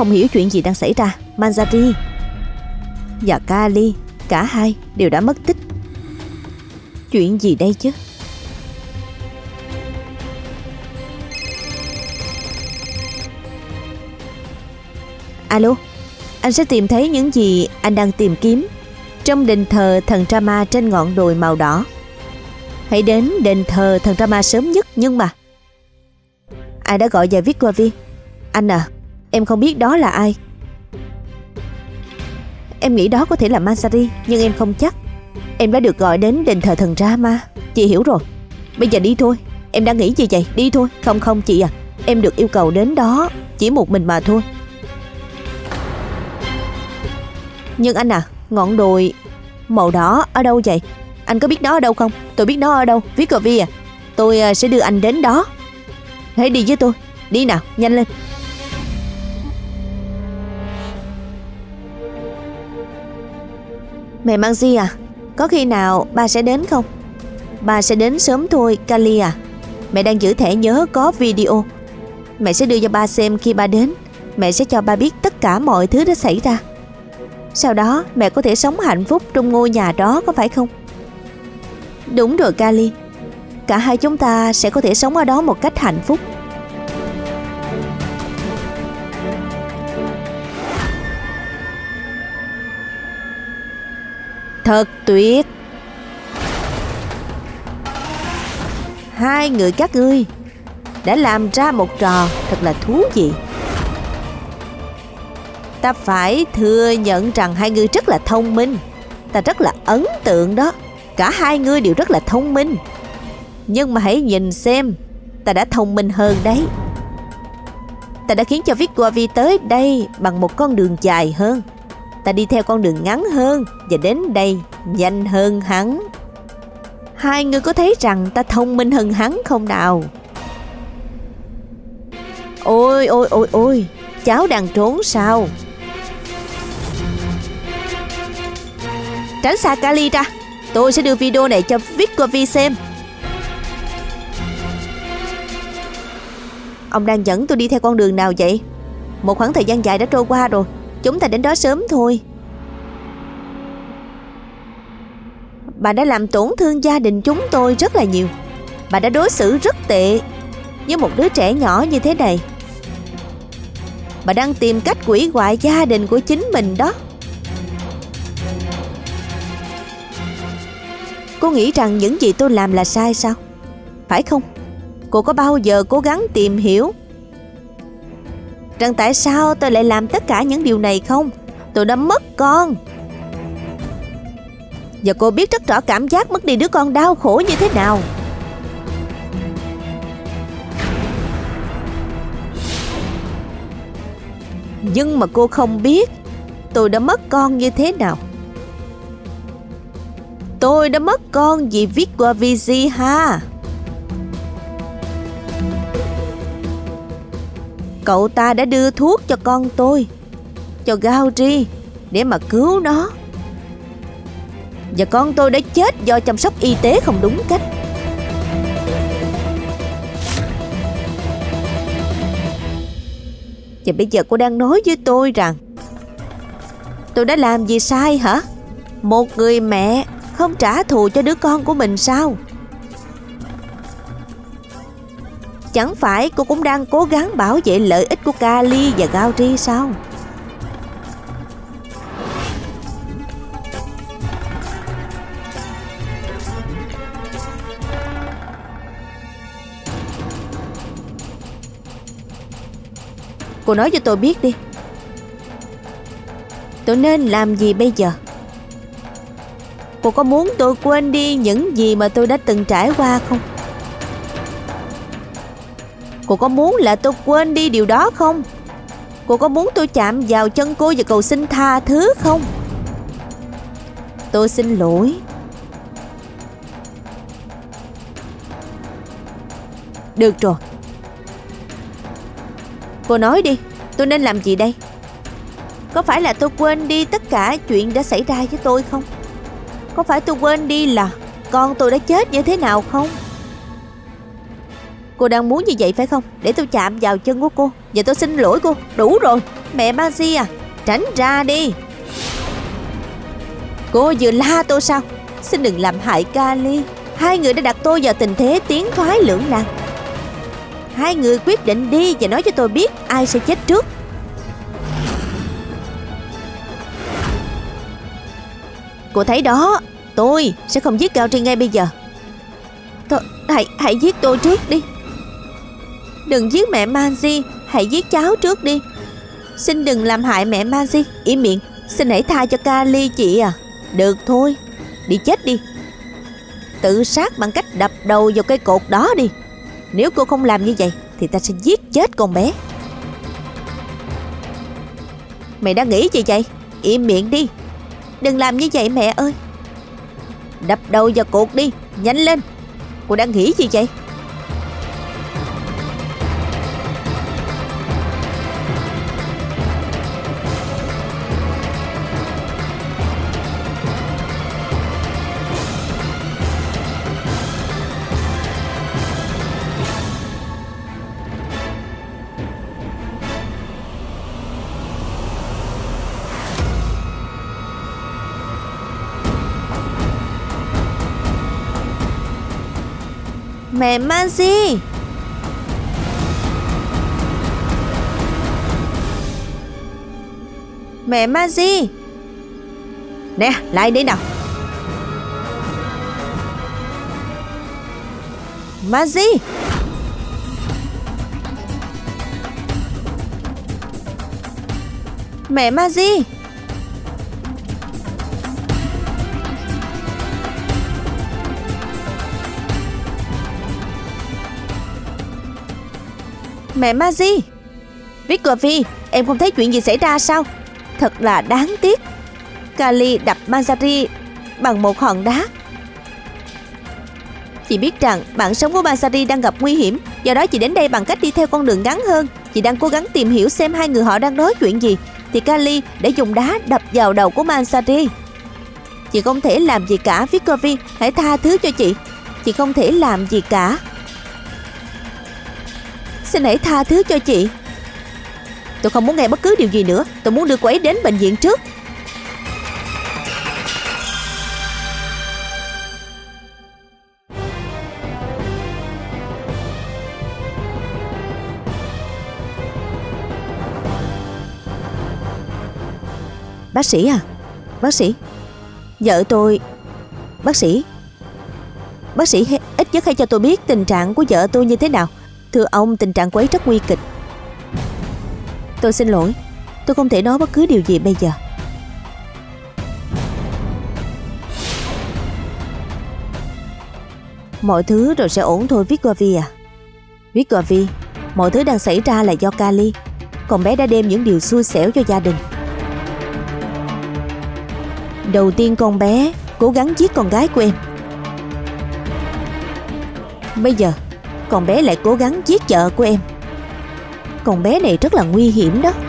không hiểu chuyện gì đang xảy ra. Manjari và Kali, cả hai đều đã mất tích. Chuyện gì đây chứ? Alo, anh sẽ tìm thấy những gì anh đang tìm kiếm trong đền thờ thần Rama trên ngọn đồi màu đỏ. Hãy đến đền thờ thần Rama sớm nhất. Nhưng mà ai đã gọi về Victorvi? Anh à, em không biết đó là ai. Em nghĩ đó có thể là Manjari, nhưng em không chắc. Em đã được gọi đến đền thờ thần Rama. Chị hiểu rồi. Bây giờ đi thôi. Em đang nghĩ gì vậy? Đi thôi. Không chị à, em được yêu cầu đến đó chỉ một mình mà thôi. Nhưng anh à, ngọn đồi màu đỏ ở đâu vậy? Anh có biết nó ở đâu không? Tôi biết nó ở đâu. Victorvi à, tôi sẽ đưa anh đến đó. Hãy đi với tôi. Đi nào, nhanh lên. Mẹ Manji à, có khi nào ba sẽ đến không? Ba sẽ đến sớm thôi, Kali à. Mẹ đang giữ thẻ nhớ có video. Mẹ sẽ đưa cho ba xem khi ba đến. Mẹ sẽ cho ba biết tất cả mọi thứ đã xảy ra. Sau đó mẹ có thể sống hạnh phúc trong ngôi nhà đó, có phải không? Đúng rồi Kali. Cả hai chúng ta sẽ có thể sống ở đó một cách hạnh phúc. Thật tuyệt. Hai người các ngươi đã làm ra một trò thật là thú vị. Ta phải thừa nhận rằng hai người rất là thông minh. Ta rất là ấn tượng đó. Cả hai người đều rất là thông minh. Nhưng mà hãy nhìn xem, ta đã thông minh hơn đấy. Ta đã khiến cho Victorvi tới đây bằng một con đường dài hơn. Ta đi theo con đường ngắn hơn và đến đây nhanh hơn hắn. Hai người có thấy rằng ta thông minh hơn hắn không nào? Ôi ôi ôi ôi, cháu đang trốn sao? Tránh xa Kali ra. Tôi sẽ đưa video này cho Victorvi xem. Ông đang dẫn tôi đi theo con đường nào vậy? Một khoảng thời gian dài đã trôi qua rồi. Chúng ta đến đó sớm thôi. Bà đã làm tổn thương gia đình chúng tôi rất là nhiều. Bà đã đối xử rất tệ với một đứa trẻ nhỏ như thế này. Bà đang tìm cách hủy hoại gia đình của chính mình đó. Cô nghĩ rằng những gì tôi làm là sai sao? Phải không? Cô có bao giờ cố gắng tìm hiểu rằng tại sao tôi lại làm tất cả những điều này không? Tôi đã mất con. Và cô biết rất rõ cảm giác mất đi đứa con đau khổ như thế nào. Nhưng mà cô không biết tôi đã mất con như thế nào. Tôi đã mất con vì Victorvi ha. Cậu ta đã đưa thuốc cho con tôi, cho Gauri, để mà cứu nó. Và con tôi đã chết do chăm sóc y tế không đúng cách. Và bây giờ cô đang nói với tôi rằng tôi đã làm gì sai hả? Một người mẹ không trả thù cho đứa con của mình sao? Chẳng phải cô cũng đang cố gắng bảo vệ lợi ích của Kali và Gauri sao? Cô nói cho tôi biết đi. Tôi nên làm gì bây giờ? Cô có muốn tôi quên đi những gì mà tôi đã từng trải qua không? Cô có muốn là tôi quên đi điều đó không? Cô có muốn tôi chạm vào chân cô và cầu xin tha thứ không? Tôi xin lỗi. Được rồi. Cô nói đi, tôi nên làm gì đây? Có phải là tôi quên đi tất cả chuyện đã xảy ra với tôi không? Có phải tôi quên đi là con tôi đã chết như thế nào không? Cô đang muốn như vậy phải không? Để tôi chạm vào chân của cô. Và tôi xin lỗi cô. Đủ rồi. Mẹ Magi à, tránh ra đi. Cô vừa la tôi sao? Xin đừng làm hại Kali. Hai người đã đặt tôi vào tình thế tiến thoái lưỡng nan. Hai người quyết định đi và nói cho tôi biết ai sẽ chết trước. Cô thấy đó, tôi sẽ không giết Gauri ngay bây giờ. Hãy giết tôi trước đi. Đừng giết mẹ Magi, hãy giết cháu trước đi. Xin đừng làm hại mẹ Magi. Im miệng. Xin hãy tha cho Kali chị à. Được thôi, đi chết đi. Tự sát bằng cách đập đầu vào cây cột đó đi. Nếu cô không làm như vậy thì ta sẽ giết chết con bé. Mẹ đã nghĩ gì vậy? Im miệng đi. Đừng làm như vậy mẹ ơi. Đập đầu vào cột đi, nhanh lên. Cô đang nghĩ gì vậy? Mẹ Magi. Mẹ Magi. Nè, lại đi nào. Magi. Mẹ Magi. Mẹ Magi. Victorvi, em không thấy chuyện gì xảy ra sao? Thật là đáng tiếc. Kali đập Manjari bằng một hòn đá. Chị biết rằng mạng sống của Manjari đang gặp nguy hiểm. Do đó chị đến đây bằng cách đi theo con đường ngắn hơn. Chị đang cố gắng tìm hiểu xem hai người họ đang nói chuyện gì. Thì Kali đã dùng đá đập vào đầu của Manjari. Chị không thể làm gì cả, Victorvi. Hãy tha thứ cho chị. Chị không thể làm gì cả. Xin hãy tha thứ cho chị. Tôi không muốn nghe bất cứ điều gì nữa. Tôi muốn đưa cô ấy đến bệnh viện trước. Bác sĩ à? Bác sĩ. Vợ tôi. Bác sĩ. Bác sĩ ít nhất hãy cho tôi biết tình trạng của vợ tôi như thế nào. Thưa ông, tình trạng của ấy rất nguy kịch. Tôi xin lỗi. Tôi không thể nói bất cứ điều gì bây giờ. Mọi thứ rồi sẽ ổn thôi Victorvi à. Victorvi, mọi thứ đang xảy ra là do Kali. Con bé đã đem những điều xui xẻo cho gia đình. Đầu tiên con bé cố gắng giết con gái của em. Bây giờ con bé lại cố gắng giết vợ của em. Con bé này rất là nguy hiểm đó.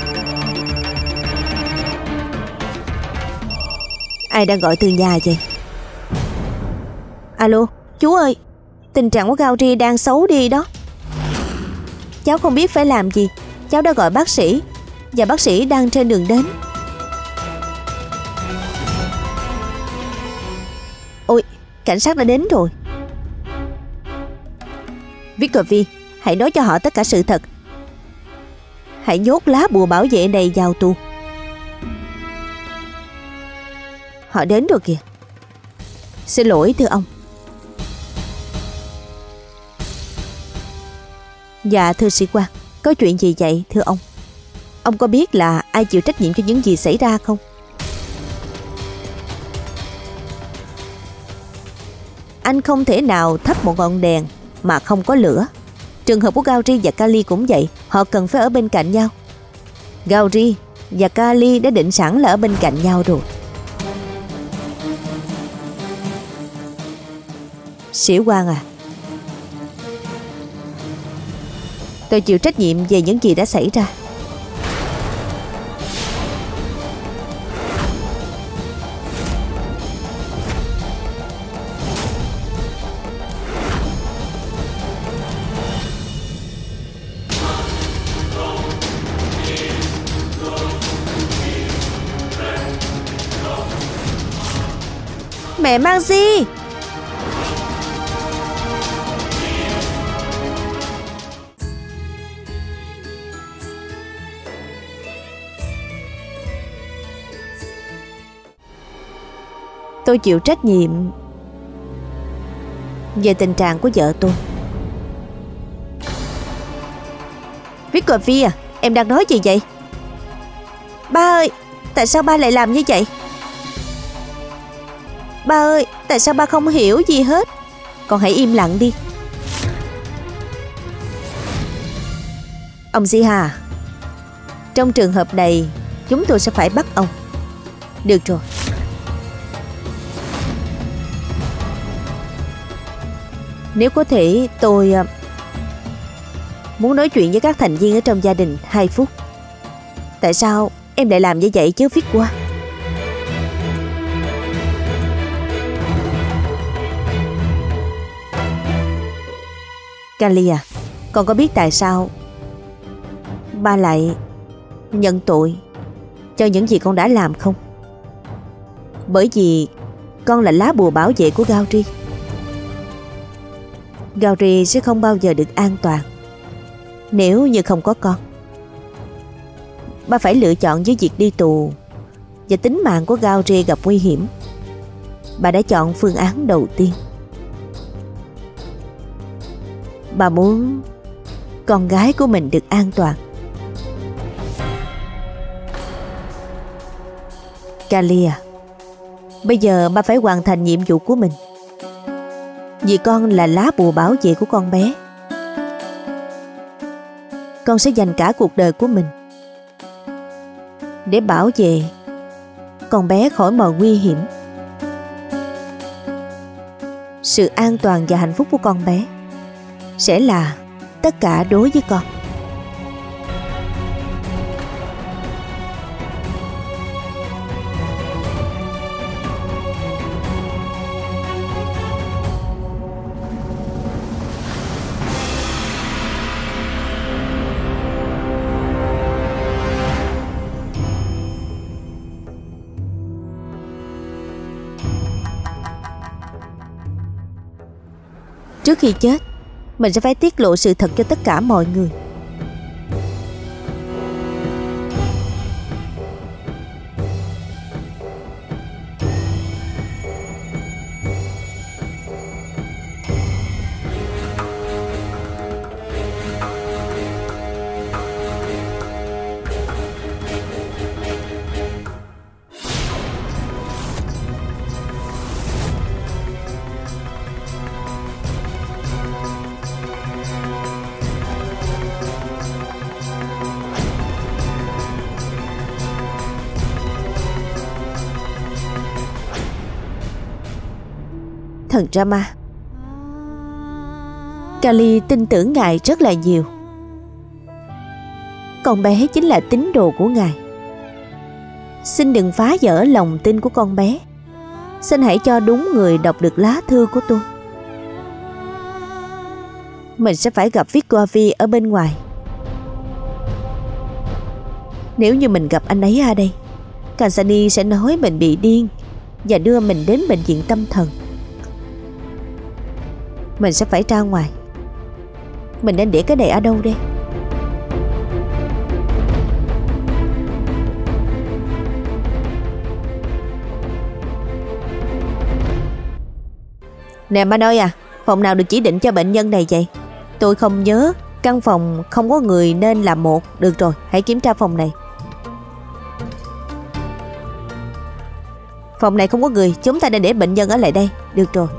Ai đang gọi từ nhà vậy? Alo, chú ơi. Tình trạng của Gauri đang xấu đi đó. Cháu không biết phải làm gì. Cháu đã gọi bác sĩ và bác sĩ đang trên đường đến. Ôi, cảnh sát đã đến rồi. Victorvi, hãy nói cho họ tất cả sự thật. Hãy nhốt lá bùa bảo vệ này vào tù. Họ đến rồi kìa. Xin lỗi thưa ông. Dạ thưa sĩ quan, có chuyện gì vậy thưa ông? Ông có biết là ai chịu trách nhiệm cho những gì xảy ra không? Anh không thể nào thắp một ngọn đèn mà không có lửa. Trường hợp của Gauri và Kali cũng vậy. Họ cần phải ở bên cạnh nhau. Gauri và Kali đã định sẵn là ở bên cạnh nhau rồi. Sĩ quan à, tôi chịu trách nhiệm về những gì đã xảy ra. Mẹ mang gì? Tôi chịu trách nhiệm về tình trạng của vợ tôi. Victor à, em đang nói gì vậy? Ba ơi, tại sao ba lại làm như vậy? Ba ơi, tại sao ba không hiểu gì hết? Con hãy im lặng đi. Ông Ziha, trong trường hợp này chúng tôi sẽ phải bắt ông. Được rồi. Nếu có thể tôi muốn nói chuyện với các thành viên ở trong gia đình 2 phút. Tại sao em lại làm như vậy chứ Viết Qua? Kali à, con có biết tại sao ba lại nhận tội cho những gì con đã làm không? Bởi vì con là lá bùa bảo vệ của Gauri. Gauri sẽ không bao giờ được an toàn nếu như không có con. Ba phải lựa chọn giữa việc đi tù và tính mạng của Gauri gặp nguy hiểm. Bà đã chọn phương án đầu tiên. Bà muốn con gái của mình được an toàn. Kali à, bây giờ ba phải hoàn thành nhiệm vụ của mình. Vì con là lá bùa bảo vệ của con bé. Con sẽ dành cả cuộc đời của mình để bảo vệ con bé khỏi mọi nguy hiểm. Sự an toàn và hạnh phúc của con bé sẽ là tất cả đối với con. Trước khi chết, mình sẽ phải tiết lộ sự thật cho tất cả mọi người. Thần Rama, Kali tin tưởng ngài rất là nhiều. Con bé chính là tín đồ của ngài. Xin đừng phá vỡ lòng tin của con bé. Xin hãy cho đúng người đọc được lá thư của tôi. Mình sẽ phải gặp Victor ở bên ngoài. Nếu như mình gặp anh ấy ở đây, Kansani sẽ nói mình bị điên và đưa mình đến bệnh viện tâm thần. Mình sẽ phải ra ngoài. Mình nên để cái này ở đâu đây? Nè ba ơi à, phòng nào được chỉ định cho bệnh nhân này vậy? Tôi không nhớ. Căn phòng không có người nên là 1. Được rồi, hãy kiểm tra phòng này. Phòng này không có người, chúng ta nên để bệnh nhân ở lại đây. Được rồi.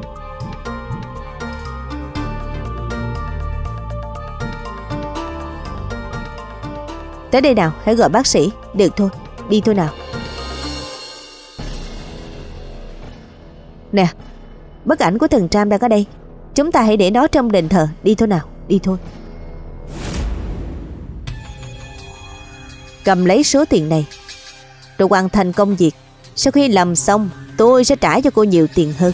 Tới đây nào, hãy gọi bác sĩ. Được thôi, đi thôi nào. Nè, bức ảnh của thần Tram đang ở đây. Chúng ta hãy để nó trong đền thờ. Đi thôi nào, đi thôi. Cầm lấy số tiền này rồi hoàn thành công việc. Sau khi làm xong, tôi sẽ trả cho cô nhiều tiền hơn.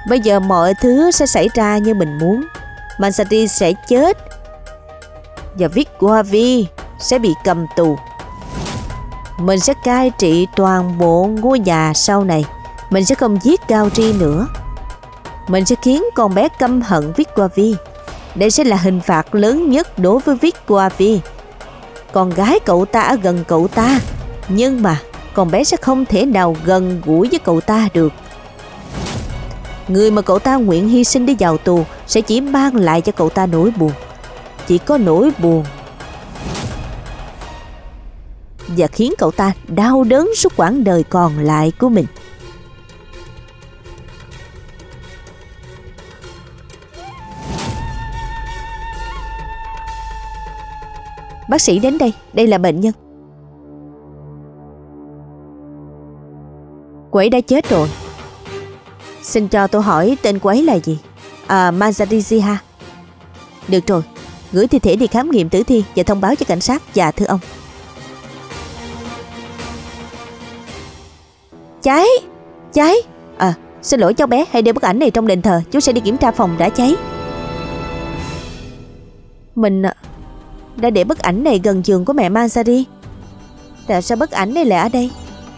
Bây giờ mọi thứ sẽ xảy ra như mình muốn. Mansari sẽ chết và Vigwavi sẽ bị cầm tù. Mình sẽ cai trị toàn bộ ngôi nhà sau này. Mình sẽ không giết Gauri nữa. Mình sẽ khiến con bé căm hận Vigwavi. Đây sẽ là hình phạt lớn nhất đối với Vigwavi. Con gái cậu ta ở gần cậu ta, nhưng mà con bé sẽ không thể nào gần gũi với cậu ta được. Người mà cậu ta nguyện hy sinh để vào tù sẽ chỉ mang lại cho cậu ta nỗi buồn. Chỉ có nỗi buồn. Và khiến cậu ta đau đớn suốt quãng đời còn lại của mình. Bác sĩ đến đây, đây là bệnh nhân. Cô ấy đã chết rồi. Xin cho tôi hỏi tên cô ấy là gì? Mansari Jiha. Được rồi, gửi thi thể đi khám nghiệm tử thi và thông báo cho cảnh sát. Dạ thưa ông. Cháy. Xin lỗi cháu bé, hãy để bức ảnh này trong đền thờ. Chú sẽ đi kiểm tra phòng đã cháy. Mình đã để bức ảnh này gần giường của mẹ Mansari. Tại sao bức ảnh này lại ở đây?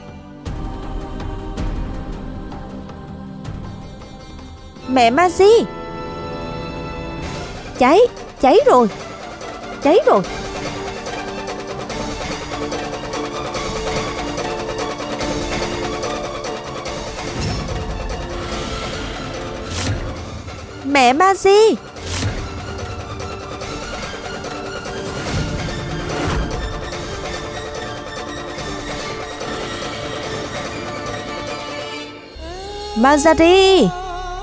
Mẹ Mansi! Cháy rồi. Mẹ Mansi! Mansari!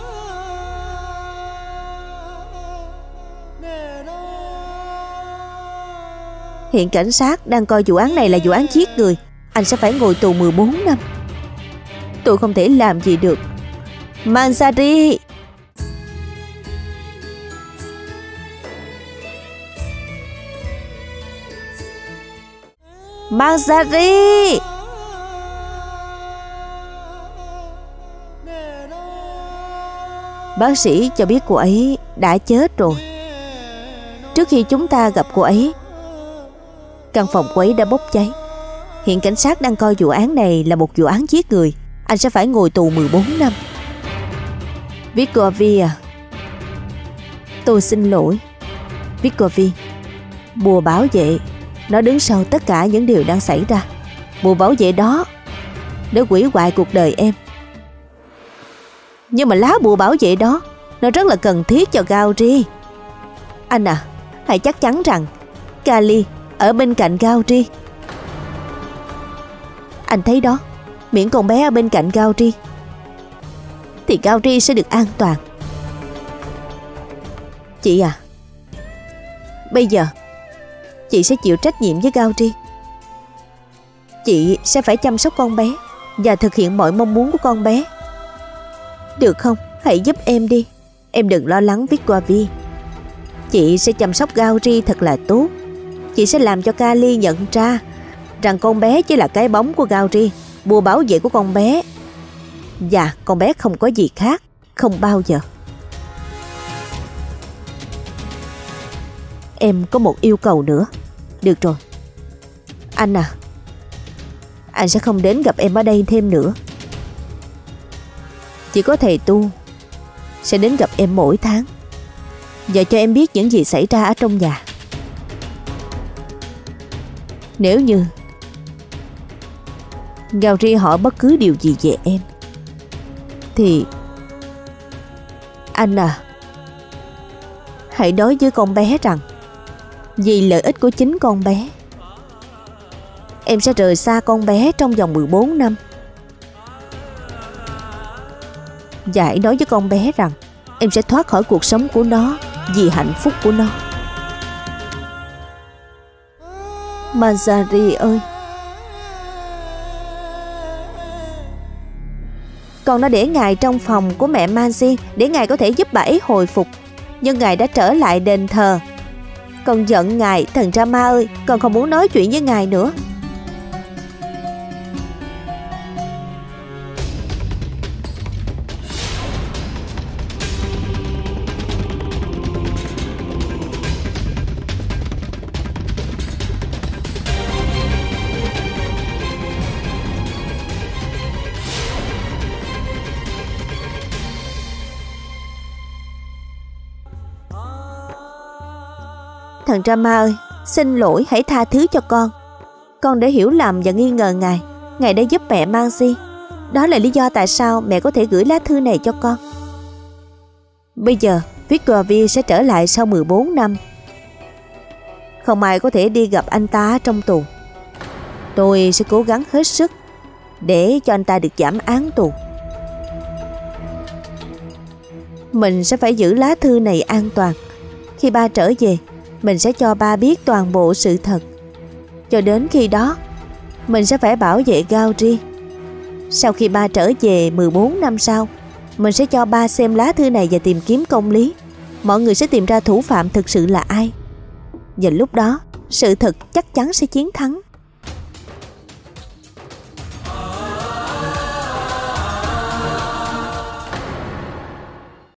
Hiện cảnh sát đang coi vụ án này là vụ án giết người. Anh sẽ phải ngồi tù 14 năm. Tôi không thể làm gì được. Mansari! Mansari! Bác sĩ cho biết cô ấy đã chết rồi. Trước khi chúng ta gặp cô ấy, căn phòng cô ấy đã bốc cháy. Hiện cảnh sát đang coi vụ án này là một vụ án giết người. Anh sẽ phải ngồi tù 14 năm. Vigwavi à, tôi xin lỗi. Vigwavi, bùa bảo vệ, nó đứng sau tất cả những điều đang xảy ra. Bùa bảo vệ đó để hủy hoại cuộc đời em. Nhưng mà lá bùa bảo vệ đó nó rất là cần thiết cho Gauri. Anh à, hãy chắc chắn rằng Kali ở bên cạnh Gauri. Anh thấy đó, miễn con bé ở bên cạnh Gauri thì Gauri sẽ được an toàn. Chị à, bây giờ chị sẽ chịu trách nhiệm với Gauri. Chị sẽ phải chăm sóc con bé và thực hiện mọi mong muốn của con bé. Được không? Hãy giúp em đi. Em đừng lo lắng Vigwavi. Chị sẽ chăm sóc Gauri thật là tốt. Chị sẽ làm cho Kali nhận ra rằng con bé chỉ là cái bóng của Gauri, bùa bảo vệ của con bé. Và con bé không có gì khác, không bao giờ. Em có một yêu cầu nữa. Được rồi. Anh à, anh sẽ không đến gặp em ở đây thêm nữa. Chỉ có thầy tu sẽ đến gặp em mỗi tháng và cho em biết những gì xảy ra ở trong nhà. Nếu như Gauri hỏi bất cứ điều gì về em thì anh à, hãy nói với con bé rằng vì lợi ích của chính con bé, em sẽ rời xa con bé trong vòng 14 năm. Và hãy nói với con bé rằng em sẽ thoát khỏi cuộc sống của nó vì hạnh phúc của nó. Mansari ơi, con đã để ngài trong phòng của mẹ Mansi để ngài có thể giúp bà ấy hồi phục. Nhưng ngài đã trở lại đền thờ. Con giận ngài, thần Rama ơi, con không muốn nói chuyện với ngài nữa. Thằng Drama ơi, xin lỗi, hãy tha thứ cho con. Con đã hiểu lầm và nghi ngờ ngài. Ngài đã giúp mẹ Marcy. Đó là lý do tại sao mẹ có thể gửi lá thư này cho con. Bây giờ Victorville sẽ trở lại sau 14 năm. Không ai có thể đi gặp anh ta trong tù. Tôi sẽ cố gắng hết sức để cho anh ta được giảm án tù. Mình sẽ phải giữ lá thư này an toàn. Khi ba trở về, mình sẽ cho ba biết toàn bộ sự thật. Cho đến khi đó, mình sẽ phải bảo vệ Gaudry. Sau khi ba trở về 14 năm sau, mình sẽ cho ba xem lá thư này và tìm kiếm công lý. Mọi người sẽ tìm ra thủ phạm thực sự là ai. Và lúc đó, sự thật chắc chắn sẽ chiến thắng.